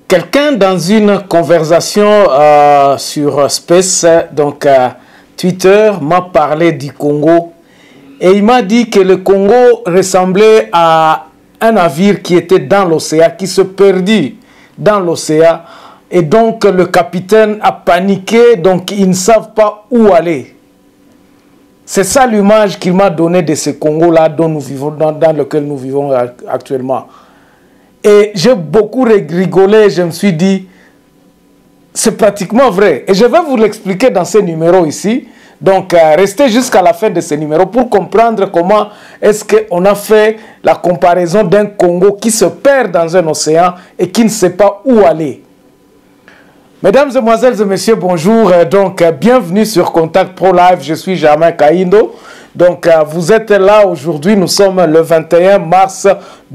Quelqu'un dans une conversation sur Space, donc Twitter, m'a parlé du Congo et il m'a dit que le Congo ressemblait à un navire qui était dans l'océan, qui se perdit dans l'océan et donc le capitaine a paniqué, donc ils ne savent pas où aller. C'est ça l'image qu'il m'a donnée de ce Congo-là dont nous vivons, dans lequel nous vivons actuellement. Et j'ai beaucoup rigolé, je me suis dit, c'est pratiquement vrai. Et je vais vous l'expliquer dans ce numéro ici. Donc, restez jusqu'à la fin de ce numéro pour comprendre comment est-ce qu'on a fait la comparaison d'un Congo qui se perd dans un océan et qui ne sait pas où aller. Mesdames, Mesdemoiselles et Messieurs, bonjour. Donc, bienvenue sur Contact Pro Live. Je suis Germain Kaindo. Donc, vous êtes là aujourd'hui. Nous sommes le 21 mars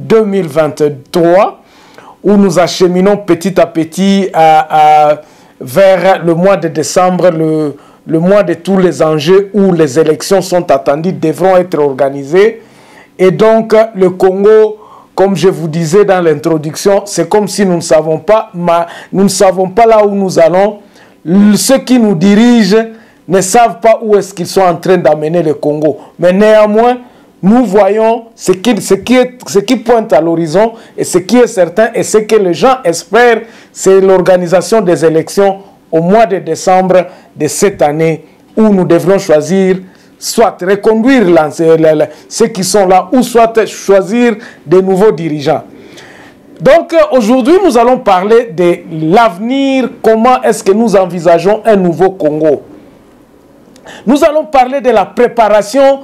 2023 où nous acheminons petit à petit vers le mois de décembre, le mois de tous les enjeux où les élections sont attendues, devront être organisées. Et donc, le Congo, comme je vous disais dans l'introduction, c'est comme si nous ne savons pas, là où nous allons. Ceux qui nous dirigent ne savent pas où est-ce qu'ils sont en train d'amener le Congo. Mais néanmoins, nous voyons ce qui pointe à l'horizon et ce qui est certain et ce que les gens espèrent, c'est l'organisation des élections au mois de décembre de cette année où nous devrons choisir soit reconduire ceux qui sont là ou soit choisir de nouveaux dirigeants. Donc aujourd'hui, nous allons parler de l'avenir, comment est-ce que nous envisageons un nouveau Congo. Nous allons parler de la préparation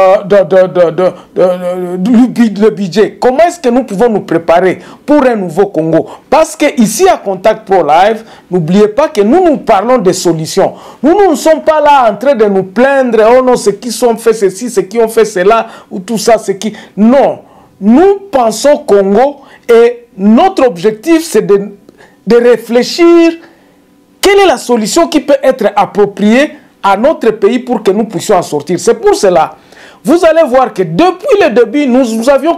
le budget. Comment est-ce que nous pouvons nous préparer pour un nouveau Congo? Parce que ici à Contact Pro Live, n'oubliez pas que nous parlons des solutions. Nous ne sommes pas là en train de nous plaindre, oh non, ceux qui ont fait ceci, ceux qui ont fait cela, ou tout ça, c'est qui. Non, nous pensons Congo et notre objectif c'est de réfléchir quelle est la solution qui peut être appropriée à notre pays pour que nous puissions en sortir. C'est pour cela. Vous allez voir que depuis le début, nous nous avions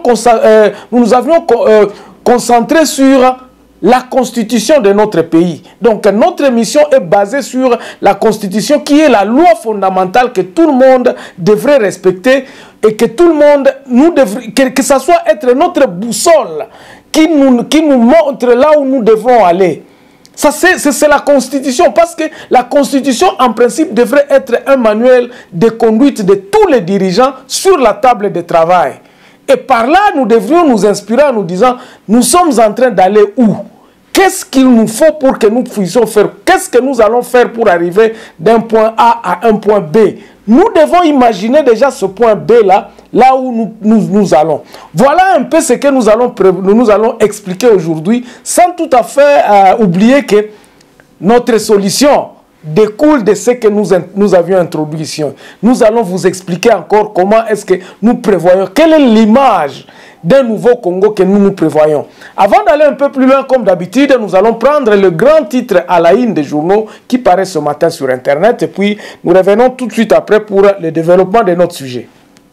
concentré sur la constitution de notre pays. Donc notre mission est basée sur la constitution qui est la loi fondamentale que tout le monde devrait respecter et que tout le monde, que ça soit être notre boussole qui nous montre là où nous devons aller. Ça, c'est la Constitution, parce que la Constitution, en principe, devrait être un manuel de conduite de tous les dirigeants sur la table de travail. Et par là, nous devrions nous inspirer en nous disant, nous sommes en train d'aller où? Qu'est-ce qu'il nous faut pour que nous puissions faire? Qu'est-ce que nous allons faire pour arriver d'un point A à un point B? Nous devons imaginer déjà ce point B-là, là où nous allons. Voilà un peu ce que nous allons expliquer aujourd'hui, sans tout à fait oublier que notre solution découle de ce que nous avions introduit ici. Nous allons vous expliquer encore comment est-ce que nous prévoyons, quelle est l'image d'un nouveau Congo que nous prévoyons. Avant d'aller un peu plus loin, comme d'habitude, nous allons prendre le grand titre à la une des journaux qui paraît ce matin sur Internet et puis nous revenons tout de suite après pour le développement de notre sujet.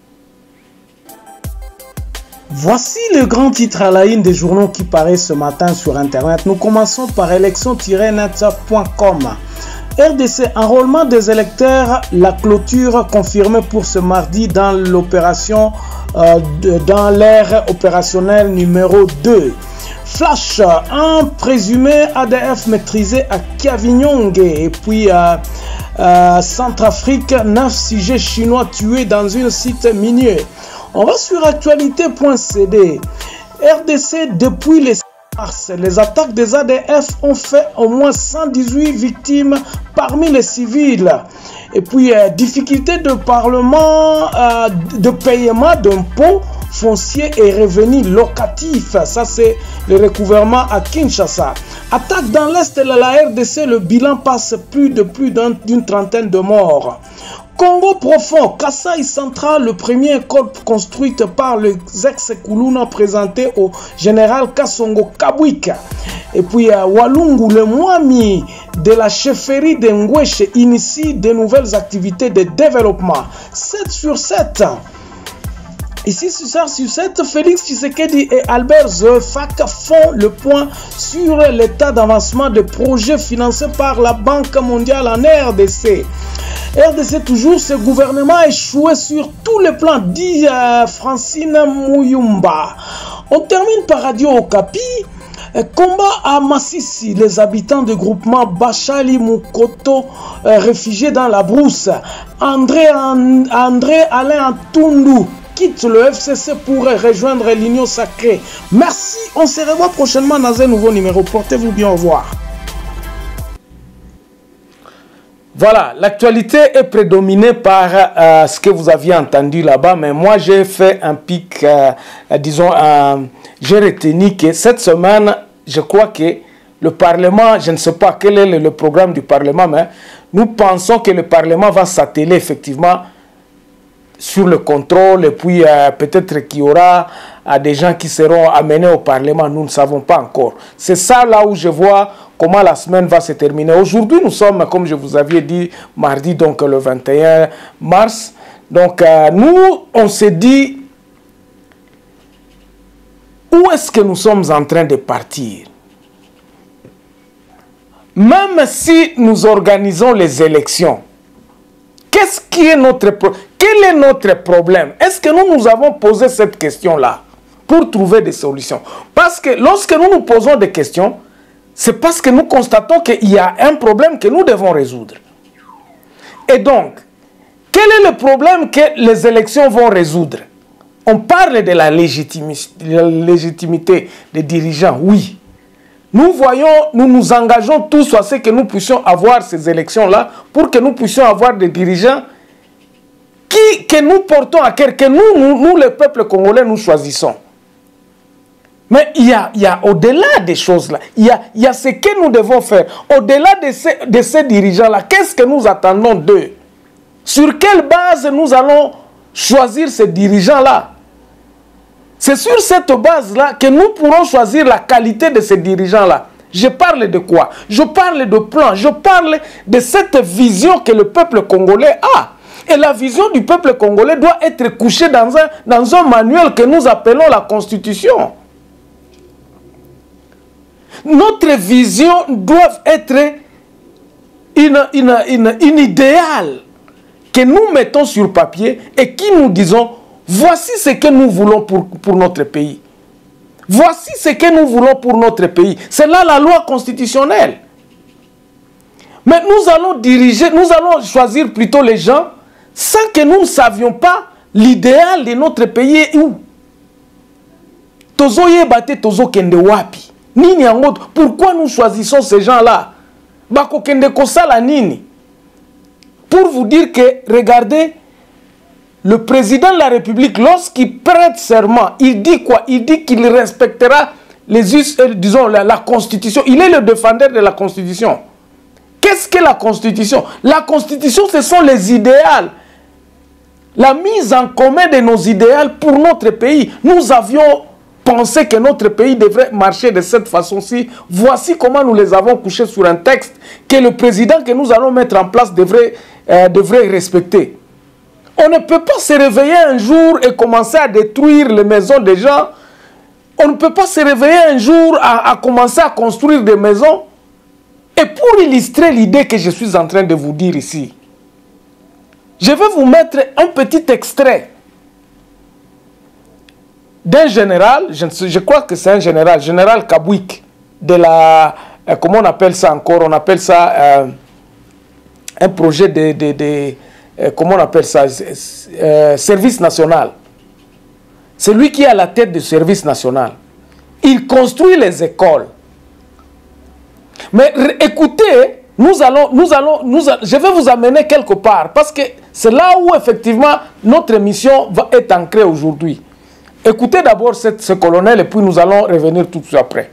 Voici le grand titre à la une des journaux qui paraît ce matin sur Internet. Nous commençons par élection-net.com. RDC, enrôlement des électeurs, la clôture confirmée pour ce mardi dans l'opération, dans l'ère opérationnelle numéro 2. Flash, un présumé ADF maîtrisé à Kiavinyonge et puis Centrafrique, 9 sujets chinois tués dans un site minier. On va sur actualité.cd. RDC, depuis les mars, les attaques des ADF ont fait au moins 118 victimes parmi les civils. Et puis, difficulté de parlement, de paiement d'impôts fonciers et revenus locatifs. Ça, c'est le recouvrement à Kinshasa. Attaque dans l'est de la RDC, le bilan passe plus d'une trentaine de morts. Congo profond, Kasai Central, le premier école construite par les ex-Kuluna présenté au général Kassongo Kabwika. Et puis Walungu, le Mwami de la chefferie de Ngweshe initie de nouvelles activités de développement. 7 sur 7. Ici, sur cette, Félix Tshisekedi et Albert Zefak font le point sur l'état d'avancement des projets financés par la Banque mondiale en RDC. RDC toujours, ce gouvernement a échoué sur tous les plans, dit Francine Mouyumba. On termine par Radio Okapi. Combat à Massissi, les habitants du groupement Bachali Mukoto, réfugiés dans la brousse. André Alain Antundu quitte le FCC pour rejoindre l'Union Sacrée. Merci, on se revoit prochainement dans un nouveau numéro. Portez-vous bien, au revoir. Voilà, l'actualité est prédominée par ce que vous aviez entendu là-bas, mais moi j'ai fait un pic, disons, j'ai retenu que cette semaine, je crois que le Parlement, je ne sais pas quel est le programme du Parlement, mais nous pensons que le Parlement va s'atteler effectivement sur le contrôle, et puis peut-être qu'il y aura des gens qui seront amenés au Parlement, nous ne savons pas encore. C'est ça là où je vois comment la semaine va se terminer. Aujourd'hui, nous sommes, comme je vous avais dit, mardi, donc le 21 mars. Donc nous, on s'est dit, où est-ce que nous sommes en train de partir? Même si nous organisons les élections, qu'est-ce qui est notre problème? Quel est notre problème? Est-ce que nous avons posé cette question-là pour trouver des solutions? Parce que lorsque nous nous posons des questions, c'est parce que nous constatons qu'il y a un problème que nous devons résoudre. Et donc, quel est le problème que les élections vont résoudre? On parle de la légitimité des dirigeants, oui. Nous voyons, nous nous engageons tous à ce que nous puissions avoir ces élections-là pour que nous puissions avoir des dirigeants que nous portons à cœur, que nous, le peuple congolais, nous choisissons. Mais il y a au-delà des choses-là, il y a ce que nous devons faire. Au-delà de ces dirigeants-là, qu'est-ce que nous attendons d'eux? Sur quelle base nous allons choisir ces dirigeants-là? C'est sur cette base-là que nous pourrons choisir la qualité de ces dirigeants-là. Je parle de quoi? Je parle de plan, je parle de cette vision que le peuple congolais a. Et la vision du peuple congolais doit être couchée dans un manuel que nous appelons la Constitution. Notre vision doit être une idéale que nous mettons sur papier et qui nous disons, voici ce que nous voulons pour notre pays. Voici ce que nous voulons pour notre pays. C'est là la loi constitutionnelle. Mais nous allons diriger, nous allons choisir plutôt les gens sans que nous ne savions pas l'idéal de notre pays est où. Tozo yebate tozo kende wapi. Nini yango, pourquoi nous choisissons ces gens-là? Bako kende kosala nini? Pour vous dire que, regardez, le président de la République, lorsqu'il prête serment, il dit quoi? Il dit qu'il respectera disons, la Constitution. Il est le défenseur de la Constitution. Qu'est-ce que la Constitution? La Constitution, ce sont les idéaux. La mise en commun de nos idéaux pour notre pays. Nous avions pensé que notre pays devrait marcher de cette façon-ci. Voici comment nous les avons couchés sur un texte que le président que nous allons mettre en place devrait respecter. On ne peut pas se réveiller un jour et commencer à détruire les maisons des gens. On ne peut pas se réveiller un jour à commencer à construire des maisons. Et pour illustrer l'idée que je suis en train de vous dire ici, je vais vous mettre un petit extrait d'un général, je crois que c'est un général, général Kabouik, de la, comment on appelle ça encore? On appelle ça un projet comment on appelle ça? Service national. C'est lui qui est à la tête du service national. Il construit les écoles. Mais écoutez, je vais vous amener quelque part, parce que c'est là où effectivement notre mission va être ancrée aujourd'hui. Écoutez d'abord ce colonel et puis nous allons revenir tout de suite après.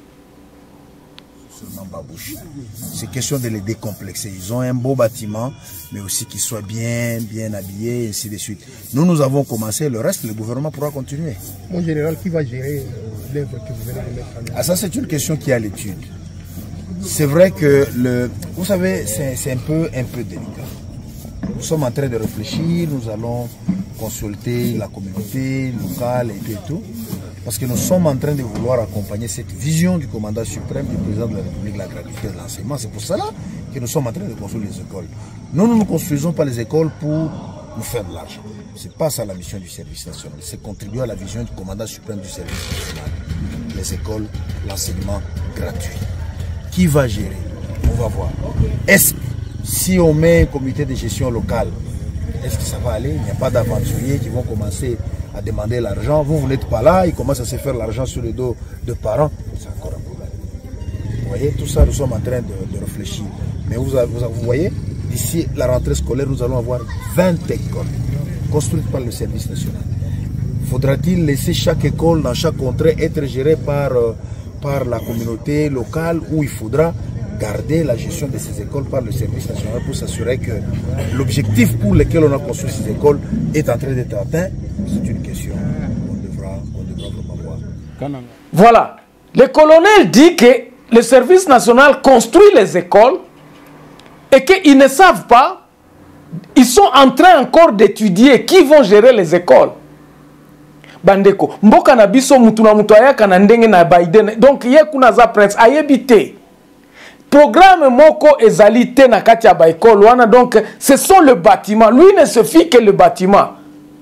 C'est question de les décomplexer. Ils ont un beau bâtiment, mais aussi qu'ils soient bien habillés, et ainsi de suite. Nous avons commencé, le reste, le gouvernement pourra continuer. Mon général, qui va gérer l'œuvre que vous venez de mettre en œuvre? Ah, ça, c'est une question qui est à l'étude. C'est vrai que, vous savez, c'est un peu délicat. Nous sommes en train de réfléchir, nous allons consulter la communauté locale et tout. Parce que nous sommes en train de vouloir accompagner cette vision du commandant suprême du président de la République, la gratuité de l'enseignement. C'est pour cela que nous sommes en train de construire les écoles. Nous ne construisons pas les écoles pour nous faire de l'argent. Ce n'est pas ça la mission du service national. C'est contribuer à la vision du commandant suprême du service national. Les écoles, l'enseignement gratuit. Qui va gérer? On va voir. Est-ce que si on met un comité de gestion locale, est-ce que ça va aller? Il n'y a pas d'aventuriers qui vont commencer à demander l'argent. Vous n'êtes pas là, ils commencent à se faire l'argent sur le dos de parents. C'est encore un problème. Vous voyez, tout ça, nous sommes en train de réfléchir. Mais vous voyez, d'ici la rentrée scolaire, nous allons avoir 20 écoles construites par le service national. Faudra-t-il laisser chaque école dans chaque contrée être gérée par la communauté locale, où il faudra garder la gestion de ces écoles par le service national pour s'assurer que l'objectif pour lequel on a construit ces écoles est en train d'être atteint? C'est une question qu'on devra vraiment voir. Voilà. Le colonel dit que le service national construit les écoles et qu'ils ne savent pas, ils sont en train encore d'étudier qui vont gérer les écoles. Bandeko, mboka na biso mutu na mutu ayaka na ndenge na Biden. Donc ye kuna za prince ayebite. Programme moko ezalité na kati ya ba école wana, donc ce sont le bâtiment. Lui ne se fie que le bâtiment.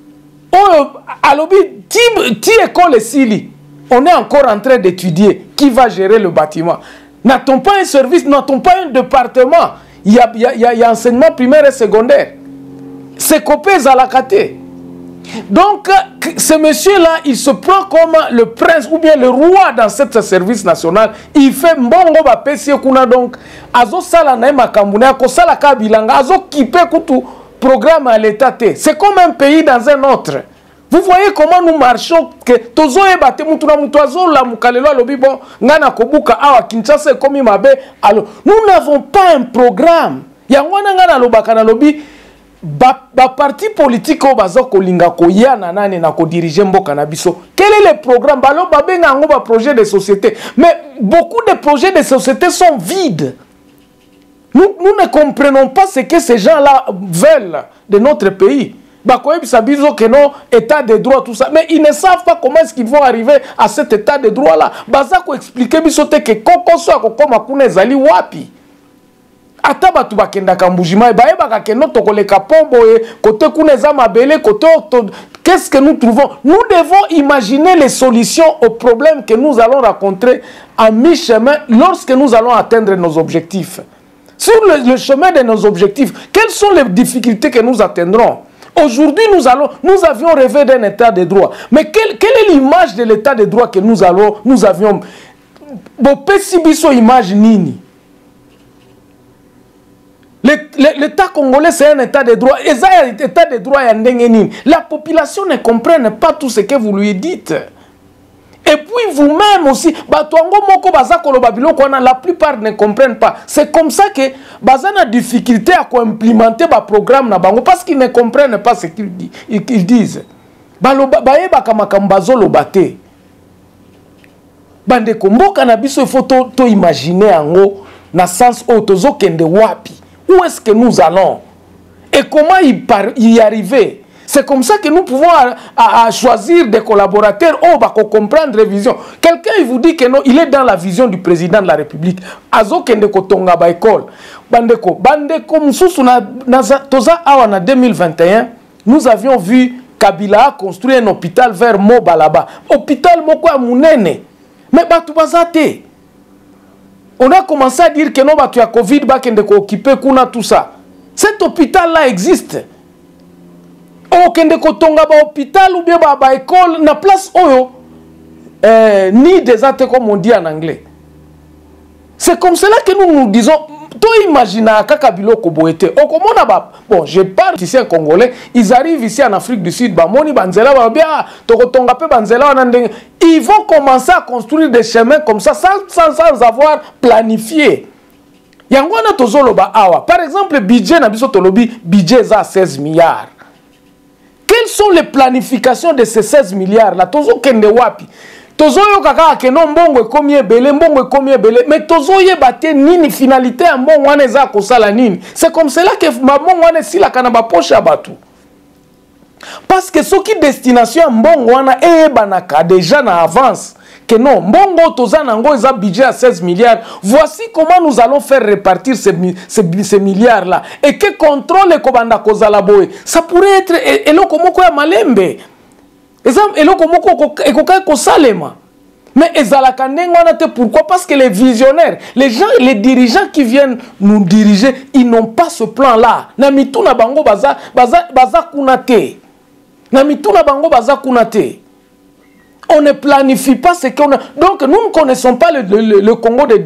Alobi ti école sili. On est encore en train d'étudier qui va gérer le bâtiment. N'a-t-on pas un service, n'a-t-on pas un département? Il y a enseignement primaire et secondaire. C'est copé Zalakate. Donc, ce monsieur-là, il se prend comme le prince ou bien le roi dans ce service national. Il fait mbongo ba pesi kuna, donc azo sala na makambu na ko sala ka bilanga azo kipe kutu programme à l'état. C'est comme un pays dans un autre. Vous voyez comment nous marchons, que tozo ebate mutu na mutu azo la mukalelo alobi bon ngana kobuka awa Kinshasa komi mabe. Alors, nous n'avons pas un programme. Yangwana ngana lobaka na lobi ba parti politique au bazo kolinga ko yana nani na ko diriger mboka na biso. Quel est le programme? Balo babenga ngo ba projet de société. Mais beaucoup de projets de société sont vides. Nous ne comprenons pas ce que ces gens-là veulent de notre pays. Que non, état de droit, tout ça. Mais ils ne savent pas comment est-ce qu'ils vont arriver à cet état de droit-là. Bazako expliquer bisote que koko so akokoma kuna ezali wapi. Ata batu bakenda kambujima ba ebaka ke no tokoleka pombo e côté kuna eza mabele côté. Qu'est-ce que nous trouvons? Nous devons imaginer les solutions aux problèmes que nous allons rencontrer en mi-chemin lorsque nous allons atteindre nos objectifs. Sur le chemin de nos objectifs, quelles sont les difficultés que nous atteindrons? Aujourd'hui, nous avions rêvé d'un état de droit. Mais quelle est l'image de l'état de droit que nous avions? Image nini? L'état congolais, c'est un état de droit. Et ça, l'état de droit, la population ne comprend pas tout ce que vous lui dites. Et puis vous-même aussi, la plupart ne comprennent pas. C'est comme ça que bazana difficulté à implémenter le programme parce qu'ils ne comprennent pas ce qu'ils disent. Il faut imaginer na sens où est-ce que nous allons et comment y arriver. C'est comme ça que nous pouvons choisir des collaborateurs pour comprendre la vision. Quelqu'un il vous dit que non, il est dans la vision du président de la République. Azo kende ko tonga ba école. Bandeko mususu toza awa na 2021, nous avions vu Kabila construire un hôpital vers Mobalaba. Hôpital moko ya munene. Mais batu bazate. On a commencé à dire que non batu ya Covid ba kende ko occuper kuna tout ça. Cet hôpital là existe. Au kende kotonga ba hôpital ou bien ba école na place oyo ni des actes comme on dit en anglais. C'est comme cela que nous disons. To imagina kaka biloko boete. Okomona ba bon, je parle ici en congolais, ils arrivent ici en Afrique du Sud, ba moni banzela ba bien to kotonga pe banzela wana ndenge. Ils vont commencer à construire des chemins comme ça sans avoir planifié. Yangwana tozoloba awa. Par exemple, budget na biso tolobi budget za 16 milliards. Quelles sont les planifications de ces 16 milliards là? Tozo kende wapi? Tozo yo kaka ke non mbongo ekomi ebele, mais tozo ye bate nini finalité ya mbongo wana eza kosala nini? C'est comme cela que mbongo wana sila kana ba poche ya batu. Parce que ce qui destination mbongo wana ebanaka déjà na avance que non, mbongo tozanango eza budget à 16 milliards. Voici comment nous allons faire répartir ces milliards là. Et que contrôle kobanda kozala boy. Ça pourrait être eloko moko ya malembe. Eloko moko ekoka ko salema. Mais ezalaka ndenge wana te, pourquoi? Parce que les visionnaires, les gens, les dirigeants qui viennent nous diriger, ils n'ont pas ce plan là. Na mituna bango baza kunate. Na mituna bango baza kunate. On ne planifie pas ce qu'on a. Donc nous ne connaissons pas le Congo de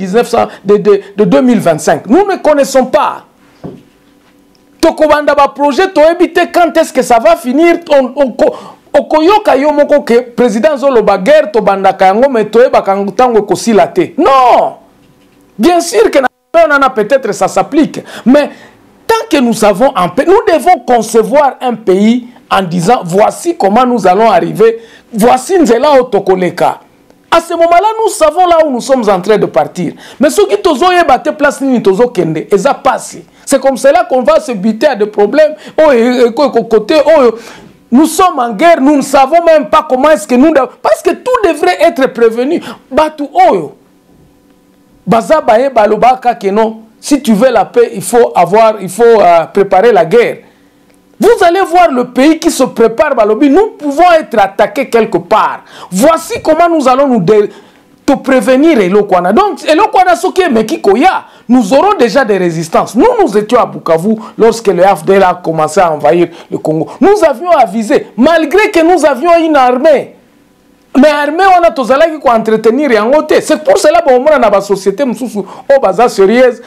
2025. Nous ne connaissons pas. Tokobanda ba projet to éviter quand est-ce que ça va finir. Okoyoka yomoko que président Zoloba guerre to banda kango metoe bakangutango kosilate. Non. Bien sûr que on en a peut-être ça s'applique, mais tant que nous savons un pays, nous devons concevoir un pays en disant voici comment nous allons arriver, voici nzela otokoleka. À ce moment-là, nous savons là où nous sommes en train de partir. Mais ceux qui tozo yebate place ni tozo kende, eza passé. C'est comme cela qu'on va se buter à des problèmes. Côté nous sommes en guerre, nous ne savons même pas comment est-ce que nous... Parce que tout devrait être prévenu. Batu oyo. Baza baye balobaka que non. Si tu veux la paix, il faut préparer la guerre. Vous allez voir le pays qui se prépare, balobi. Nous pouvons être attaqués quelque part. Voici comment nous allons te prévenir, Elokwana. Donc, Elokwana, ce qui est Mekikoya, nous aurons déjà des résistances. Nous étions à Bukavu lorsque le FDL a commencé à envahir le Congo. Nous avions avisé, malgré que nous avions une armée. Mais l'armée, on a tous les qui entretenir et en côté. C'est pour cela que nous avons une société sérieuse,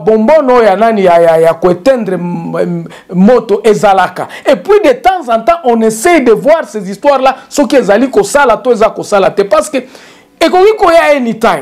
éteindre moto et zalaka. Et puis de temps en temps, on essaye de voir ces histoires-là, ce qui est allé parce que et qu'on y a anytime.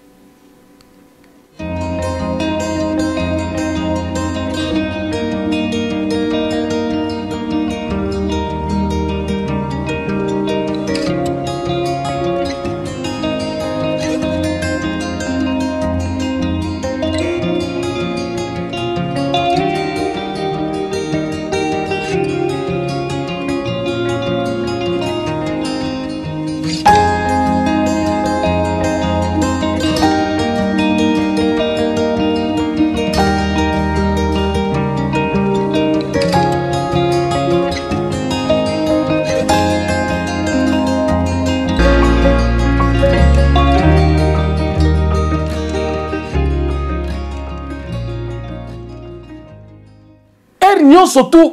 Surtout,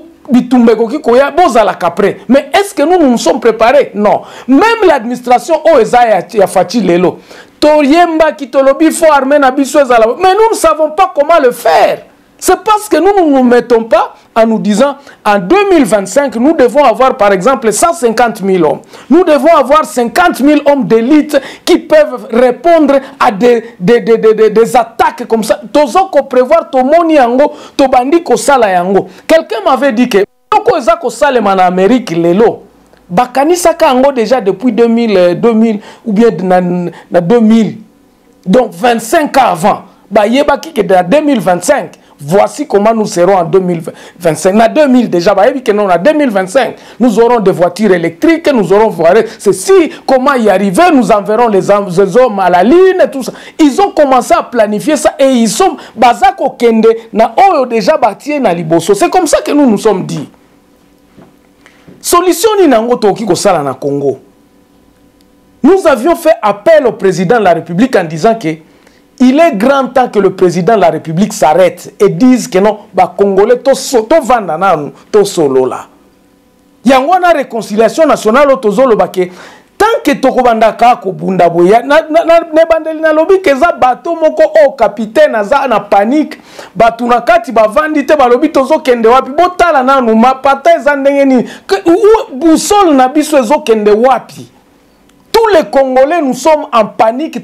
mais est-ce que nous sommes préparés? Non. Même l'administration Lelo. Mais nous ne savons pas comment le faire. C'est parce que nous ne nous mettons pas en nous disant en 2025, nous devons avoir par exemple 150 000 hommes. Nous devons avoir 50 000 hommes d'élite qui peuvent répondre à des attaques comme ça. Tozoko prévoir Tomoni Yango, Tobandi Kosala Yango. Quelqu'un m'avait dit que Toko Ezako Salem en Amérique, Lelo. Bakanisa Kango déjà depuis 2000 ou bien 2000. Donc 25 ans avant. Yebaki que de 2025. Voici comment nous serons en 2025. En 2000 déjà, en 2025, nous aurons des voitures électriques, nous aurons ceci, comment y arriver, nous enverrons les hommes à la Lune, et tout ça. Ils ont commencé à planifier ça et ils sont bazako kende na oyo déjà bâti na liboso. C'est comme ça que nous nous sommes dit. Solution ni nango toki ko sala na Congo. Nous avions fait appel au président de la République en disant que il est grand temps que le président de la République s'arrête et dise que non, bah Congolais, to vandana, to solo là. Yangwana réconciliation nationale au tozolo bake. Tant que tokobanda kako bunda boya, ne bandeli na lobi que za bateau moko o capitaine aza na panique, batu na kati bavandi te balobi tozo kende wapi, botala nanu mapata eza ndenge ni, boussole na biso ezo kende wapi. Tous les Congolais, nous sommes en panique.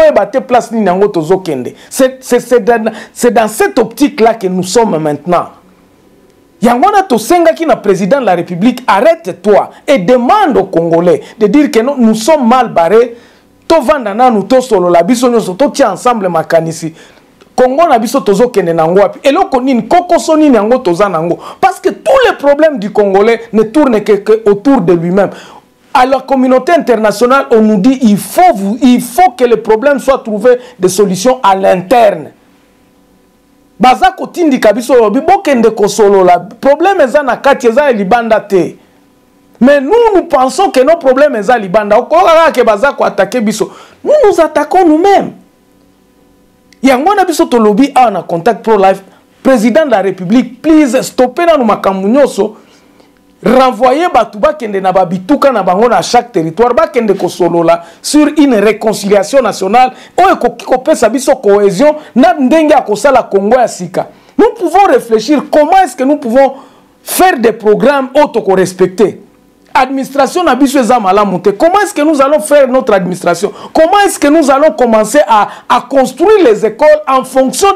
C'est dans cette optique-là que nous sommes maintenant. Yangwana Tosenga qui est président de la République, arrête-toi et demande aux Congolais de dire que nous sommes mal barrés. To vandana nous to solo la biso nous to tia ensemble makanisi. Congo na biso tozo kende nango api. Eloko nini kokoso nini yango toza nango. Parce que tous les problèmes du Congolais ne tournent que autour de lui-même. À la communauté internationale, on nous dit il faut que les problèmes soient trouvés des solutions à l'interne. Baza kotindi kabiso lobi bokende kosolo la problème eza na kati eza libanda te. Mais nous pensons que nos problèmes eza libanda. Okoka ke baza ko attaquer biso. Nous attaquons nous-mêmes. Yango na biso to lobby a contact pro life président de la République please stopper na makambu nyoso renvoyer batuba kende na babituka na bango na chaque territoire ba kende ko solola sur une réconciliation nationale o ko pesa biso cohésion na ndenge akosala Congo ya sika. Nous pouvons réfléchir comment est-ce que nous pouvons faire des programmes auto ko respecter. Administration na biso eza malamu te. Comment est-ce que nous allons faire notre administration? Comment est-ce que nous allons commencer à construire les écoles en fonction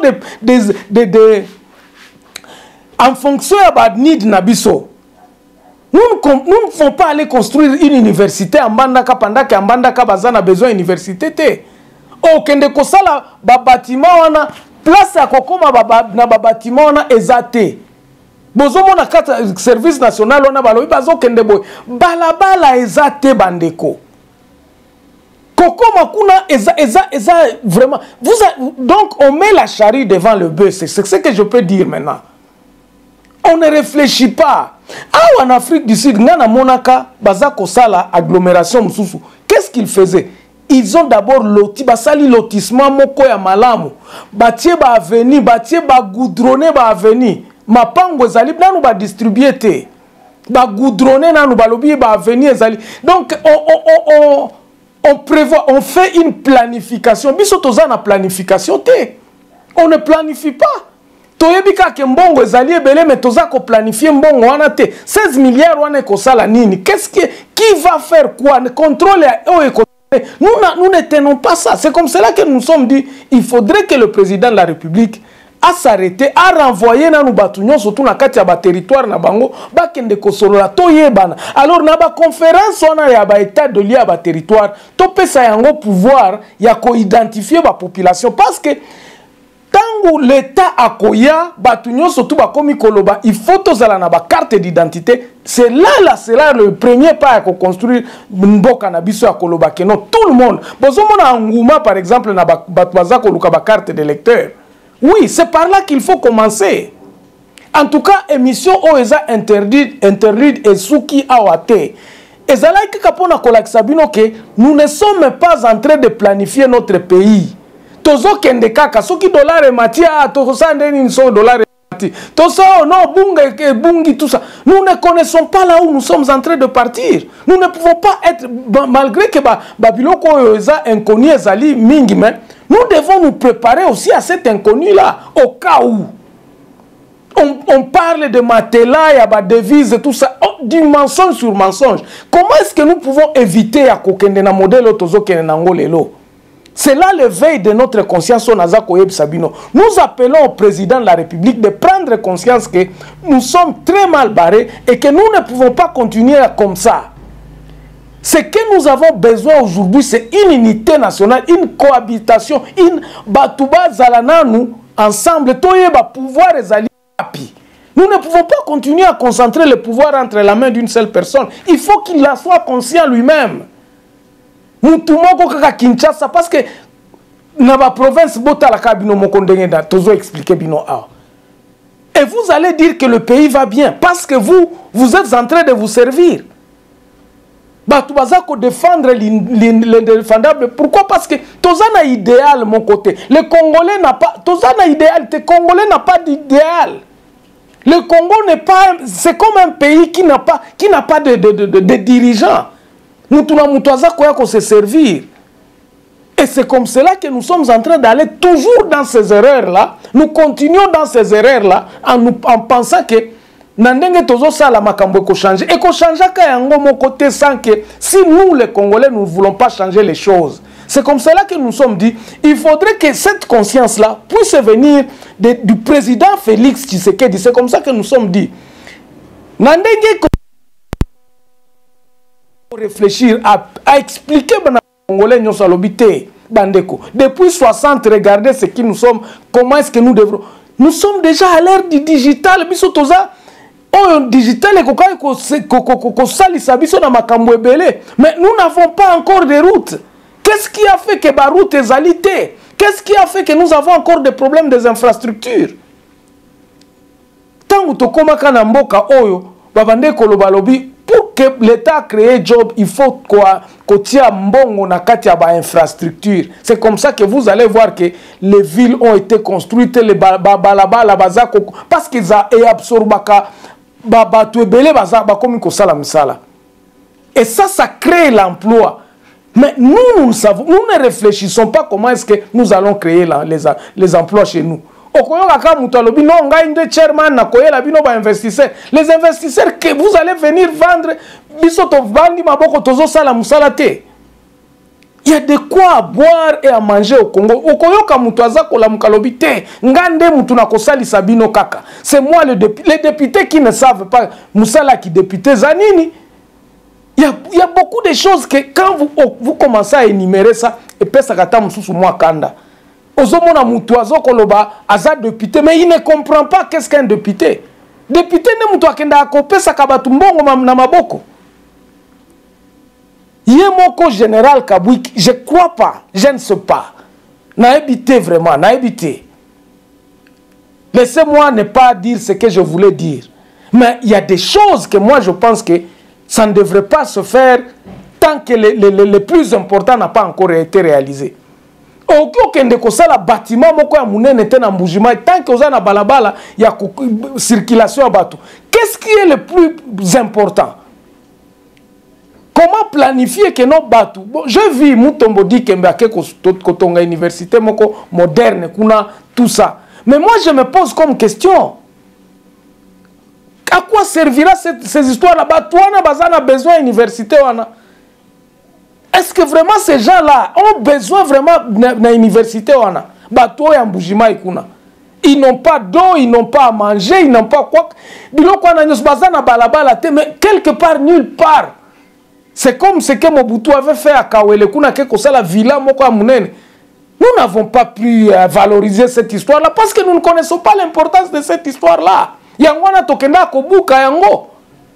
en fonction de need na biso? Nous ne pouvons pas aller construire une université en Bandaka pendant qu'en Bandaka bazana besoin d'université te. Oh kende kosala ba bâtiment wana place ya kokoma na ba bâtiment wana ezate. Bozomo na kata service national on a balobi bazo kende boy balabala ezate bandeko koko makuna eza vraiment donc on met la charrue devant le bœuf, c'est ce que je peux dire maintenant. On ne réfléchit pas. Ah, en Afrique du Sud ngana monaka bazako sala agglomération mususu, qu'est-ce qu'ils faisaient? Ils ont d'abord loti basali lotissement moko ya malamu batie ba avenue batie ba goudronner ba avenue mapango ezali nanu ba distribuer te ba goudronner nanu balobi ba avenir ezali. Donc on prévoit, on fait une planification. Biso toza na planification te. On ne planifie pas. Toyebika ke mbongo ezali ebele mais toza ko planifier mbongo wana te. 16 milliards wana ko sala nini? Qui va faire quoi? Le contrôle nous ne tenons pas ça. C'est comme cela que nous sommes dit, il faudrait que le président de la République à s'arrêter, à renvoyer na nubatunyo surtout na kati ya ba territoire na bango ba kende kosolola to yebana. Alors na ba conférence on ya ba état de lié ba territoire to pesa yango pouvoir ya ko identifier ba population parce que tango l'état akoya batunyo surtout ba komi koloba il faut tozala na ba carte d'identité. C'est là le premier pas à construire mboka na biso ya koloba que non tout le monde bozomona nguma par exemple na ba baza koluka ba carte d'électeur. Oui, c'est par là qu'il faut commencer. En tout cas, émission OESA interdite et souki awate. Et ça là que nous ne sommes pas en train de planifier notre pays. Tozo kende kaka soki dollar et matia to sande ni so dollar et mati. Tozo non bungi tout ça. Nous ne connaissons pas là où nous sommes en train de partir. Nous ne pouvons pas être malgré que Babiloko OESA inconnu ezali mingi mais nous devons nous préparer aussi à cet inconnu-là, au cas où on parle de matelas, il y a des devises et tout ça, du mensonge sur mensonge. Comment est-ce que nous pouvons éviter à kokende na modèle otozo kende na ngolelo? C'est là l'éveil de notre conscience au Nazako Yeb Sabino. Nous appelons au président de la République de prendre conscience que nous sommes très mal barrés et que nous ne pouvons pas continuer comme ça. Ce que nous avons besoin aujourd'hui, c'est une unité nationale, une cohabitation, une batouba zalananu ensemble, toyeba pouvoir ezali api. Nous ne pouvons pas continuer à concentrer le pouvoir entre la main d'une seule personne. Il faut qu'il la soit conscient lui-même. Mutumoko kaka Kinshasa parce que na ba province bota la kabino mokondenge da tozo expliquer bino a. Et vous allez dire que le pays va bien parce que vous êtes en train de vous servir. Batubazako défendre l'indéfendable. Pourquoi? Parce que Tozana idéal mon côté. Le Congolais n'a pas. Tozana idéal. Le Congolais n'a pas d'idéal. Le Congo n'est pas. C'est comme un pays qui n'a pas de dirigeants. Nous tous se servir. Et c'est comme cela que nous sommes en train d'aller toujours dans ces erreurs-là. Nous continuons dans ces erreurs-là en pensant que Nandenge tozo sala makambo ko changer et ko changer ka yango mon côté sans que si nous les Congolais nous ne voulons pas changer les choses. C'est comme cela que nous sommes dit, il faudrait que cette conscience-là puisse venir du président Félix Tshisekedi. C'est comme ça que nous sommes dit. Nandenge réfléchir à expliquer aux Congolais nous salobité. Bandeko. Depuis 60, regardez ce qui nous sommes, comment est-ce que nous devrons... Nous sommes déjà à l'ère du digital. Biso toza, oh, digital, mais nous n'avons pas encore de routes. Qu'est-ce qui a fait que la route est alité? Qu'est-ce qui a fait que nous avons encore des problèmes des infrastructures? Tant que tu as mboka oyo, pour que l'État crée job, il faut qu'on tire mbongo na kati ya ba infrastructure. C'est comme ça que vous allez voir que les villes ont été construites, les balabala bazako, parce qu'ils ont absorbé et ça crée l'emploi. Mais nous ne réfléchissons pas comment est-ce que nous allons créer les emplois chez nous. Les investisseurs que vous allez venir vendre, il y a de quoi à boire et à manger au Congo. C'est moi les députés qui ne savent pas Moussala qui député Zanini. Il y a beaucoup de choses que quand vous commencez à énumérer ça, et puis ça gâte moi kanda. Ozomona mutuazo koloba aza député, mais il ne comprend pas qu'est-ce qu'un député. Député ne mutu akenda akope sakabatu mbongo na maboko. Yemoko général Kabouik, je crois pas, je ne sais pas. N'a habité vraiment, n'a habité. Laissez-moi ne pas dire ce que je voulais dire. Mais il y a des choses que moi je pense que ça ne devrait pas se faire tant que le plus important n'a pas encore été réalisé. Aucun de bâtiment moko ya munene te na mbujima tant que oza na balabala ya circulation ya bato. Qu'est-ce qui est le plus important? Comment planifier que nos bateaux? Bon, je vis Mutombo di Kembake Kotonga université moko moderne kuna tout ça. Mais moi je me pose comme question. À quoi servira ces histoires là-bas? Toi, on a besoin d'université. Est-ce que vraiment ces gens-là ont besoin vraiment d'une université? Ils n'ont pas d'eau, ils n'ont pas à manger, ils n'ont pas quoi. Mais quelque part, nulle part. C'est comme ce que Mobutu avait fait à Kawele. Nous n'avons pas pu valoriser cette histoire-là parce que nous ne connaissons pas l'importance de cette histoire-là. Yangwana tokenda kobuka yango.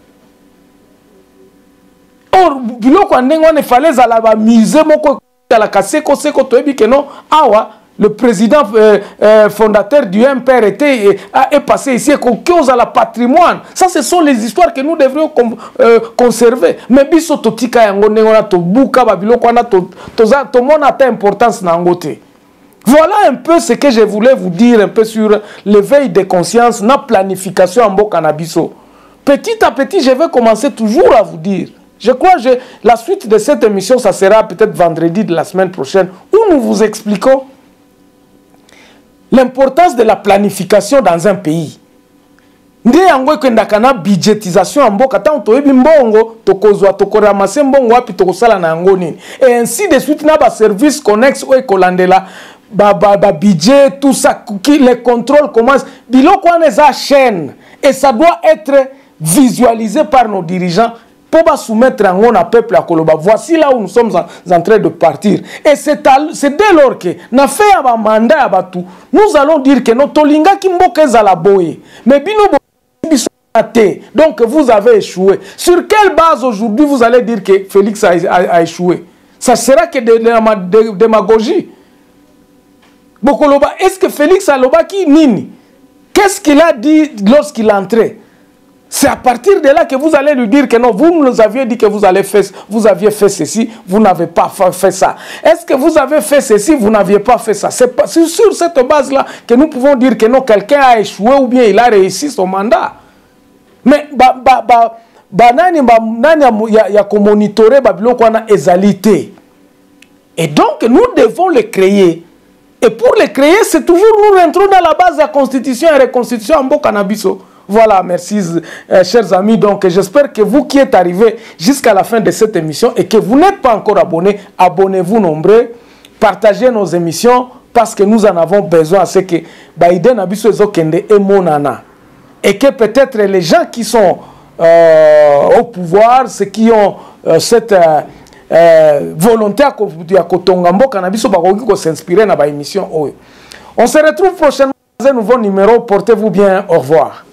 Or biloko ndengo ne fallait za la musée moko la kaseko seko toyebi que non awa le président fondateur du MPR est passé ici qu'on a la patrimoine. Ça ce sont les histoires que nous devrions conserver. Mais biso totika yango ndengo na tobuka ba biloko na to mona ta importance na ngote. Voilà un peu ce que je voulais vous dire un peu sur l'éveil de conscience, la planification en Bokanabiso. Petit à petit, je vais commencer toujours à vous dire. Je crois que la suite de cette émission, ça sera peut-être vendredi de la semaine prochaine, où nous vous expliquons l'importance de la planification dans un pays. Nde yango kwendakana budgétisation mboka ta toyebi mbongo tokozwa tokoramase mbongo wapi tokosala na yango nini. Et ainsi de suite na ba service connexe o ekolandela budget, tout ça, les contrôles commencent. Biloko wana eza chaîne et ça doit être visualisé par nos dirigeants pour soumettre en haut à peuple à Koloba. Voici là où nous sommes en train de partir. Et c'est dès lors que na fait un mandat à Batu, nous allons dire que notre tolinga ki mboka za la boye. Mais bino donc vous avez échoué. Sur quelle base aujourd'hui vous allez dire que Félix a échoué? Ça sera que de démagogie. Bokoloba, est-ce que Félix Alobaki Nini? Qu'est-ce qu'il a dit lorsqu'il est entré? C'est à partir de là que vous allez lui dire que non, vous nous aviez dit que vous aviez fait ceci, vous n'avez pas fait ça. Est-ce que vous avez fait ceci, vous n'aviez pas fait ça? C'est sur cette base-là que nous pouvons dire que non, quelqu'un a échoué ou bien il a réussi son mandat. Mais il y a qu'on monitorer Babylon qu'on a égalité. Et donc nous devons le créer. Et pour le créer, c'est toujours nous rentrons dans la base de la constitution et la reconstitution en Bokanabiso. Voilà, merci chers amis. Donc j'espère que vous qui êtes arrivés jusqu'à la fin de cette émission et que vous n'êtes pas encore abonnés, abonnez-vous nombreux, partagez nos émissions parce que nous en avons besoin à ce que Baïden Abiso Ezokende et Monana. Et que peut-être les gens qui sont au pouvoir, ceux qui ont cette volonté ya kotonga mboka na biso bakoki ko s'inspirer na ba émission oyo. On se retrouve prochainement dans un nouveau numéro. Portez-vous bien. Au revoir.